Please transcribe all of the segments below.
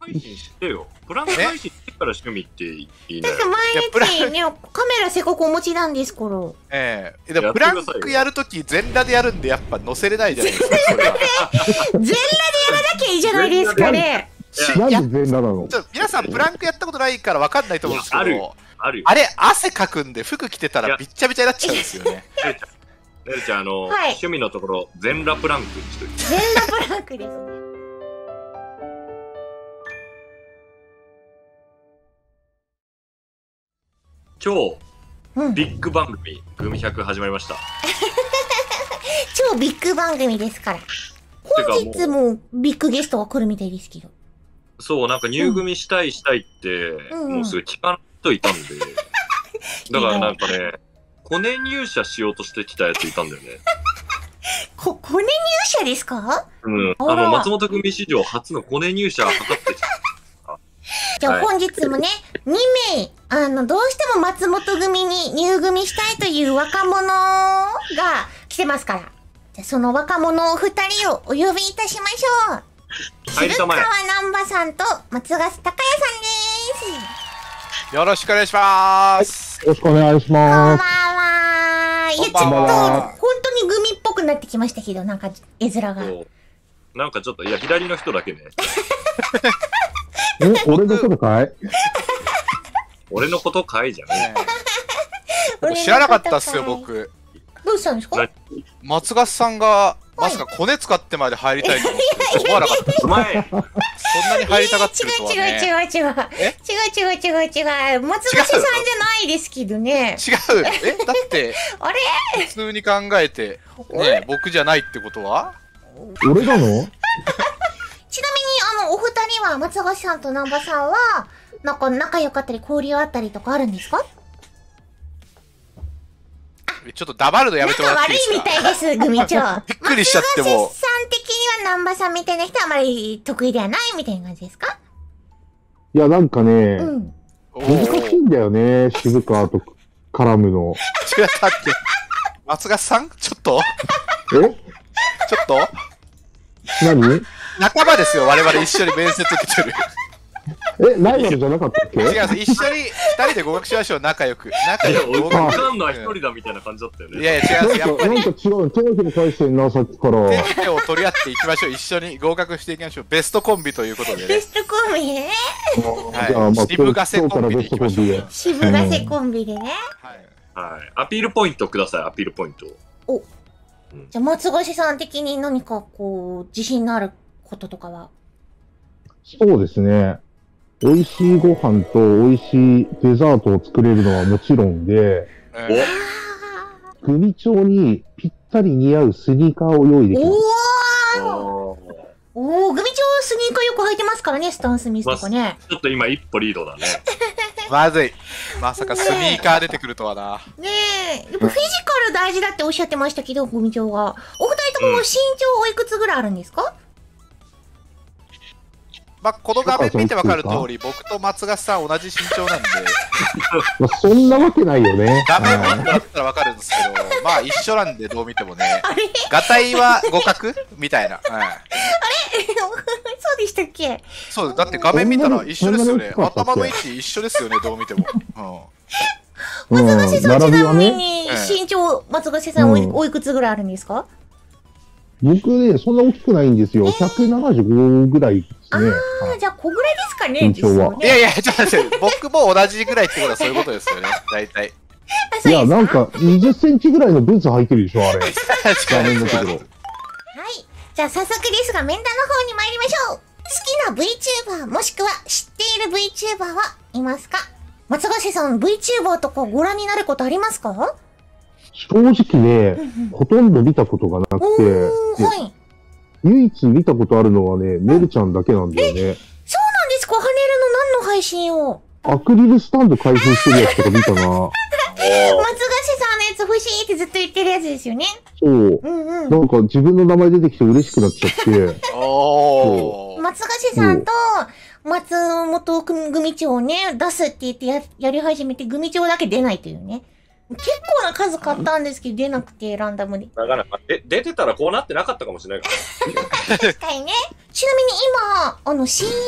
配信してよ。プランク配信してから趣味っていいね。 だって毎日ね、カメラせっかくお持ちなんですから。 でもプランクやるとき全裸でやるんでやっぱ載せれないじゃないですか。 全裸でやらなきゃいいじゃないですかね。 なんで全裸なの？ 皆さんプランクやったことないからわかんないと思うんですけど、 あるよ。 あれ汗かくんで服着てたらびっちゃびちゃになっちゃうんですよね。 ねるちゃん、趣味のところ全裸プランクにしといて。 全裸プランクですね。 超ビッグ番組、グミ100始まりました。 超ビッグ番組ですから。本日もビッグゲストが来るみたいですけど。 そう、なんか入組したいって、もうすぐ聞かない人いたんで。だからなんかね、コネ入社しようとしてきたやついたんだよね。 コネ入社ですか？ うん。松本組史上初のコネ入社を図ってきた。 じゃあ本日もね、2名、どうしても松本組に入組したいという若者が来てますから。じゃあその若者お二人をお呼びいたしましょう。渋川南波さんと松ヶ瀬隆也さんです。 よろしくお願いします。 よろしくお願いします。 こんばんは。いや、ちょっと、本当にグミっぽくなってきましたけど、なんか、絵面が。 なんかちょっと、いや、左の人だけね。 俺のことかい？ 俺のことかいじゃねえ。知らなかったっすよ、僕。 どうしたんですか？ 松ヶさんが、まさかコネ使ってまで入りたいと思って思わなかったです。そんなに入りたがってるとはね。 違う。松ヶ瀬さんじゃないですけどね。 違う。だって、 あれ普通に考えて、ね、僕じゃないってことは俺なの？ ちなみに、お二人は、松ヶ瀬さんと南波さんは、なんか仲良かったり交流あったりとかあるんですか？ ちょっと黙るのやめてもらっていいですか？ 仲悪いみたいです、組長。 びっくりしちゃっても。 松ヶ瀬さん的には南波さんみたいな人はあまり得意ではないみたいな感じですか？ いや、なんかね、難しいんだよね、渋川と絡むの。 違ったっけ？松ヶさんちょっとちょっと何？ 仲間ですよ、我々一緒に面接受けてる。 ライバルじゃなかったっけ？ 違う、一緒に二人で合格しましょう、仲良く。仲良く。 俺わかんない一人だみたいな感じだったよね。 いやいや、違う、やっぱり。 なんか違う、手の返してんな、さっきから。 手を取り合っていきましょう、一緒に合格していきましょう。ベストコンビということでね。 ベストコンビね。 はい。渋ヶ瀬コンビでいきましょう。 渋ヶ瀬コンビでね。 はい。アピールポイントください、アピールポイント。 お。じゃあ、松ヶ瀬さん的に何かこう、自信のあることとかは？ そうですね。美味しいご飯と美味しいデザートを作れるのはもちろんで、組長にぴったり似合うスニーカーを用意できます。 組長スニーカーよく履いてますからね、スタン・スミスとかね。 ちょっと今一歩リードだね。 まずい。まさかスニーカー出てくるとはな。 ねえ、やっぱフィジカル大事だっておっしゃってましたけど、組長が。お二人とも身長おいくつぐらいあるんですか？ まあ、この画面見てわかる通り、僕と松ヶさん同じ身長なんで。 そんなわけないよね。 画面見てもらったらわかるんですけど、まあ一緒なんでどう見てもね。ガタイは互角みたいな。あれそうでしたっけ？ そう、だって画面見たら一緒ですよね。頭の位置一緒ですよね、どう見ても。 松ヶ瀬さんちなみに身長、松ヶ瀬さんおいくつぐらいあるんですか？ 僕ね、そんな大きくないんですよ。175ぐらいですね。 じゃあ小ぐらいですかね、 身長は。 いやいや、ちょっと待って、僕も同じぐらいってことはそういうことですよね、大体。 いや、なんか20センチぐらいのブーツ履いてるでしょ、あれ。画面のところ。 はい。じゃあ早速ですが、面談の方に参りましょう。好きな VTuber もしくは知っている VTuber はいますか？松ヶ瀬さん、VTuber とかご覧になることありますか？ 正直ね、ほとんど見たことがなくて、唯一見たことあるのはね、ねるちゃんだけなんだよね。 そうなんですか？ハネルの何の配信を？ アクリルスタンド開封してるやつとか見たな。 松ヶ瀬さんのやつ欲しいってずっと言ってるやつですよね。 そう。なんか自分の名前出てきて嬉しくなっちゃって。 松ヶ瀬さんと松本組長をね、出すって言ってやり始めて、組長だけ出ないというね。結構な数買ったんですけど、出なくて、ランダムに。 なかなか、出てたらこうなってなかったかもしれないから。 確かにね。ちなみに今、新規リ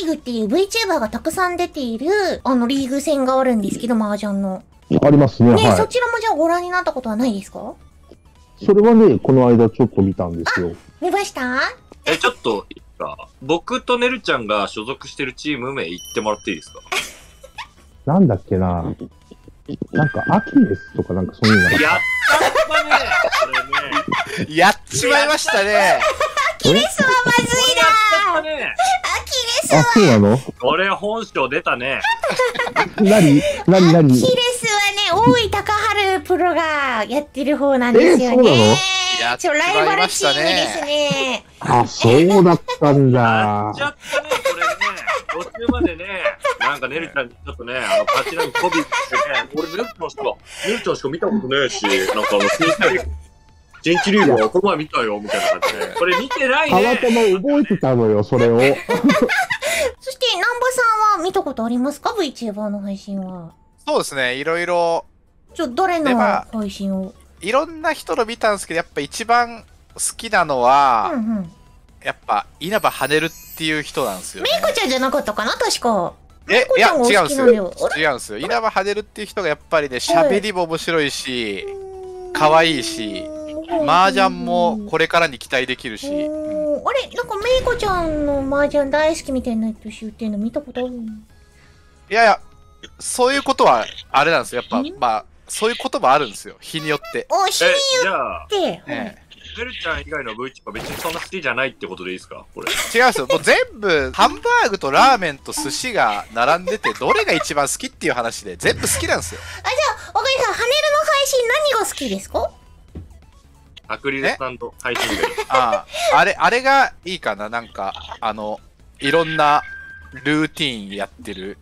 ーグっていう VTuber がたくさん出ている、リーグ戦があるんですけど、麻雀の。 ありますね。 ね、 はい。 そちらもじゃあご覧になったことはないですか？ それはね、この間ちょっと見たんですよ。 見ました？ ちょっといいですか？僕とねるちゃんが所属してるチーム名言ってもらっていいですか？ なんだっけな。なんか、アキレスとかなんかそういうのが。 やったね、これね。 やっちまいましたね。 アキレスはまずいなやったね。 アキレスは、 あ、そうなの？ これ本性出たね。 何アキレスはね、大井高春プロがやってる方なんですよそうなの？ ね。 やっちまいライバルましたチームですね。 ね。 あ、そうだったんやだっ。ちゃったね、これね。途中までね、なんかねるちゃんにちょっとね、パチラに媚びしてね、俺ねるちゃんしか見たことねえし、なんか新規リーグはこの前見たよ、みたいな感じで。これ見てないたまね。 たま覚えてたのよ、それを。 そして、南波さんは見たことありますか？ VTuber の配信は。 そうですね、いろいろ、 誰の配信を？ いろんな人の見たんですけど、やっぱ一番好きなのは、 うんうん。 やっぱ稲葉跳ねるっていう人なんですよね。 メイコちゃんじゃなかったかな確か。 いや、違うんですよ。 あれ違うんですよ。稲葉跳ねるっていう人がやっぱりね、喋りも面白いし、可愛いし、麻雀もこれからに期待できるし。 あれなんかメイコちゃんの麻雀大好きみたいな人言ってるの見たことある？ いやいや、そういうことは、あれなんですよ。やっぱ、まあ、そういうこともあるんですよ。日によって。 お、日によじゃあ、 って。 ねねるちゃん以外の VTuber は別にそんな好きじゃないってことでいいですか？これ。 違うんですよ。もう全部、ハンバーグとラーメンと寿司が並んでて、どれが一番好きっていう話で、全部好きなんですよ。 あ、じゃあ、わかりました。ハネルの配信何が好きですか？ アクリルスタンド配信で。 あれがいいかな。なんか、いろんなルーティーンやってる。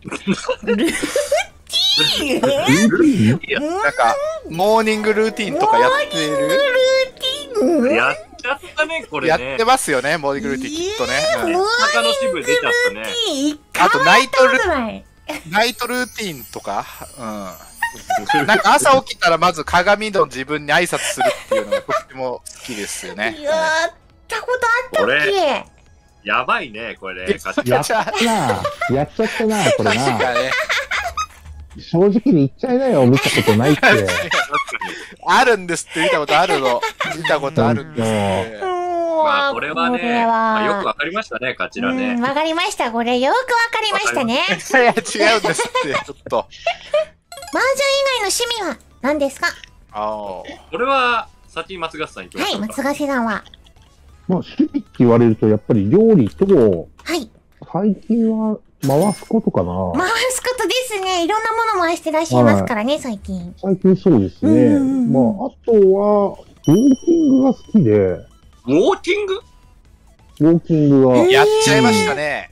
なんか、モーニングルーティーンとかやってる。 やっちゃったね、これね。 やってますよね、モーニングルーティーンきっとね。 中の支部出ちゃったね。 あとナイトルーティーンとか、なんか朝起きたらまず鏡の自分に挨拶するっていうのがとっても好きですよね。 やったことあったっけ？ やばいね、これね。 やったな。やっちゃったな、これな。 確かね。 正直に言っちゃいなよ、見たことないって。 あるんですって、見たことあるの。見たことあるんですって。 まあ、これはね、まあ、よくわかりましたね、こちらね。 わかりました。これよくわかりましたね。 いや、違うんですって、ちょっと。 麻雀以外の趣味は何ですか？ これは、先松ヶ瀬さんに行きましょうか。 はい、松ヶ瀬さんは。 まあ、趣味って言われると、やっぱり料理と、 はい。 最近は回すことかな。 回すことですね。いろんなもの回してらっしゃいますからね、最近。 最近そうですね。まあ、あとは、ウォーキングが好きで。 ウォーキング？ ウォーキングは。 やっちゃいましたね。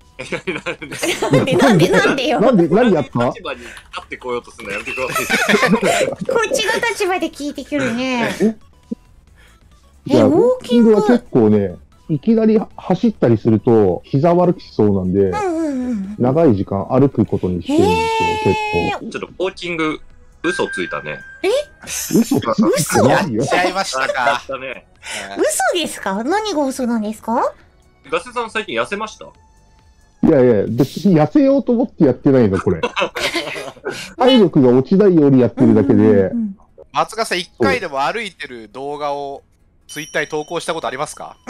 なんでよ。 何やった？ 立場に立ってこようとするのやめてください。 こっちの立場で聞いてくるね。 ウォーキングは結構ね、いきなり走ったりすると膝悪くしそうなんで、長い時間歩くことにしてるんですよ、結構。 ちょっとウォーキング、嘘ついたね。 嘘やっちゃいましたか。 嘘ですか？何が嘘なんですか？ ガセさん最近痩せました？ いやいや、別に痩せようと思ってやってないの、これ。体力が落ちないようにやってるだけで。 松川さん、一回でも歩いてる動画をツイッターに投稿したことありますか？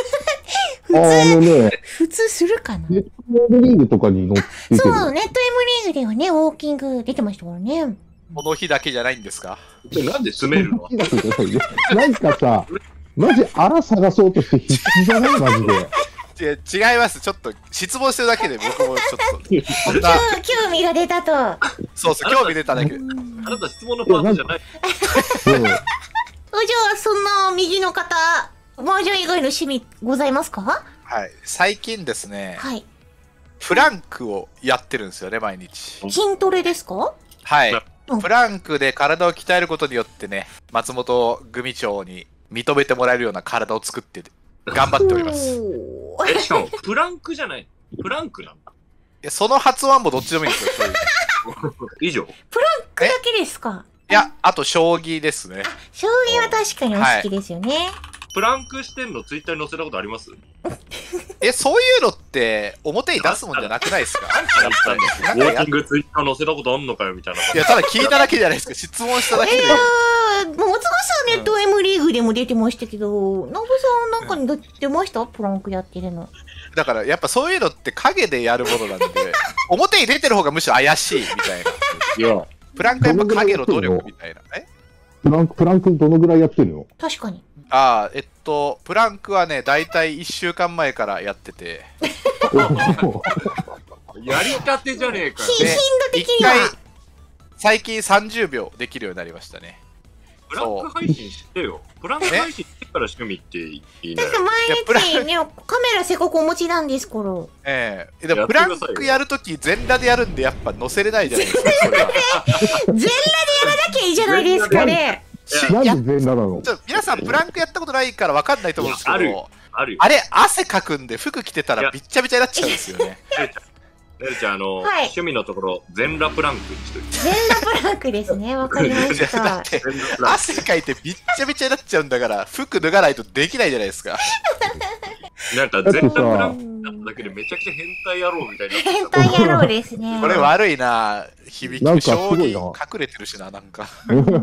普通するかな？ ネット M リーグとかに載ってる。 そう、ネット M リーグではね、ウォーキング出てましたからね。 この日だけじゃないんですか？ なんで詰めるの？ なんかさ、マジ荒探そうとして必死じゃないマジで。 違います。ちょっと質問してるだけで僕もちょっと。 興味が出たと。 そうそう、興味出ただけ。 あなた質問のパートじゃない。 じゃあ、そんな右の方、麻雀以外の趣味ございますか？ はい。最近ですね、 はい。 プランクをやってるんですよね、毎日。 筋トレですか？ はい。プランクで体を鍛えることによってね、松本組長に認めてもらえるような体を作って頑張っております。 しかも、プランクじゃない。プランクなんだ。 いや、その発音もどっちでもいいんですよ、 以上。 プランクだけですか？ いや、あと将棋ですね。 将棋は確かにお好きですよね。 プランクしてんのツイッターに載せたことあります？ そういうのって表に出すもんじゃなくないですか？ ウォーキングツイッター載せたことあんのかよみたいな。 いや、ただ聞いただけじゃないですか。質問しただけで。 松川さんネット M リーグでも出てましたけど、ナブさんなんかに出ました？プランクやってるの。 だからやっぱそういうのって影でやるものなんで、表に出てる方がむしろ怪しいみたいな。 いや、 プランクやっぱ影の努力みたいな。 プランクどのぐらいやってるの？ 確かに。 プランクはね、だいたい1週間前からやってて。 やりたてじゃねえかよ。 頻度的には。 最近30秒できるようになりましたね。 プランク配信してよ。プランク配信してから趣味っていいね。 だって毎日ね、カメラせっかくお持ちなんですから。 でもプランクやるとき全裸でやるんでやっぱ載せれないじゃないですか。それは全裸でやらなきゃいいじゃないですかね。 なんで全裸なの？ 皆さんプランクやったことないから分かんないと思うんですけど、 あるよ。 あれ汗かくんで服着てたらびっちゃびちゃになっちゃうんですよね。 ねるちゃん、趣味のところ全裸プランクにしといて。 全裸プランクですね。わかりました。 だって汗かいてびっちゃびちゃになっちゃうんだから服脱がないとできないじゃないですか。 なんか全裸プランクになっただけでめちちゃくちゃ変態野郎みたいな。 変態野郎ですね。 これ悪いな、響き、将棋隠れてるしな、なんか。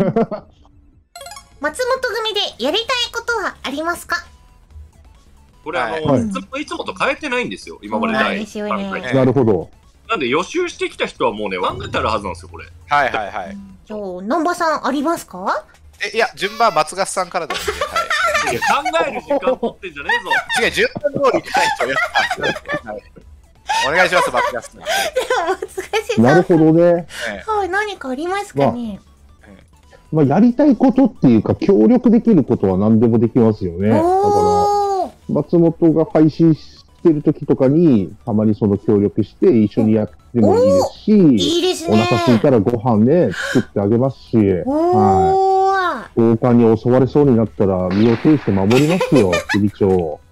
松本組でやりたいことはありますか？ これいつもと変えてないんですよ、今までない。 なるほど。 なんで予習してきた人はもうね、考えてあるはずなんですよ、これ。 はいはいはい。 じゃあ、南波さんありますか？ いや、順番松勝さんからですね。 いや、考える時間取ってんじゃねえぞ。 違う、順番通りいかないとやっぱ。お願いします、松勝さん。 松勝さん。 なるほどね。 はい、何かありますかね？ まあ、やりたいことっていうか、協力できることは何でもできますよね。だから、松本が配信してる時とかに、たまにその協力して一緒にやってもいいですし、 いいですね。 お腹空いたらご飯ね、作ってあげますし、はい。暴漢に襲われそうになったら身を挺して守りますよ、首長。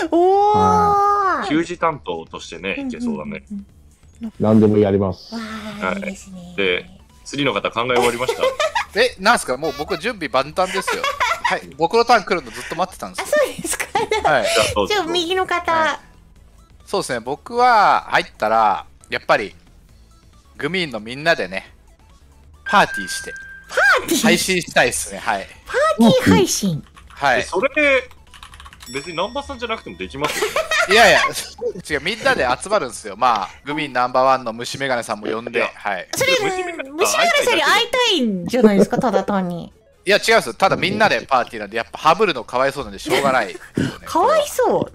給仕担当としてね、いけそうだね。 何でもやります。 はい。いいですね。 で、次の方考え終わりました？ なんすか、もう僕準備万端ですよ。はい、僕のターン来るのずっと待ってたんですよ。 そうですか。はい。じゃあ右の方。 そうですね、僕は入ったらやっぱりグミーンのみんなでね、パーティーして配信したいですね。はい。 パーティー配信。 はい。 それ別に南波さんじゃなくてもできますよ。 いやいや、違う、みんなで集まるんですよ。まあ、グミンナンバーワンの虫眼鏡さんも呼んで、はい。 それ、虫眼鏡さんに会いたいんじゃないですか、ただ単に。 いや、違うんですよ。ただみんなでパーティーなんで、やっぱハブるのかわいそうなんでしょうがない、 かわいそう。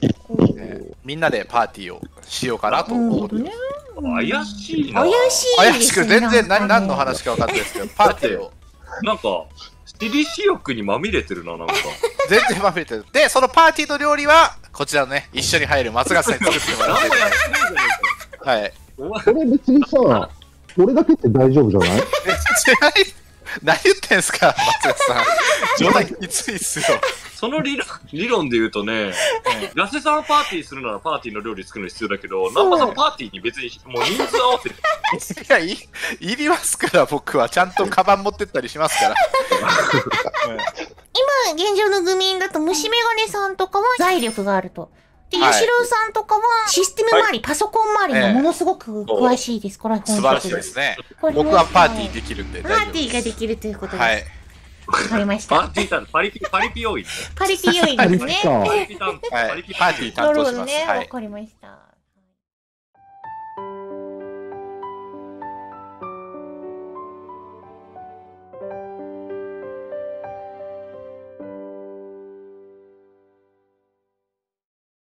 みんなでパーティーをしようかなと思って。 怪しいな。 怪しい。 怪しく、全然何の話か分かんないですけど、パーティーを。 なんか、私利私欲にまみれてるな、なんか。 全然まみれてる。で、そのパーティーの料理は、こちらのね、一緒に入る松勝さんに作ってもらって。はい。 これ別にさ、俺だけって大丈夫じゃない？ 何言ってんすか、松勝さん。冗談きついっすよ。その理論で言うとね、ラセさんはパーティーするならパーティーの料理作るの必要だけど、南波さんパーティーに別にもう人数合わせて。 いや、いりますから、僕は。ちゃんとカバン持ってったりしますから。 今、現状のグミンだと虫眼鏡さんとかは財力があると。で、吉郎さんとかはシステム周り、パソコン周りもものすごく詳しいですから、 素晴らしいですね。僕はパーティーできるんで。 パーティーができるということです。はい。わかりました。 パーティー担当、パリピ要員。 パリピ要員ですね。 パリピ担当。はい。パーティー担当します。 なるほどね。わかりました。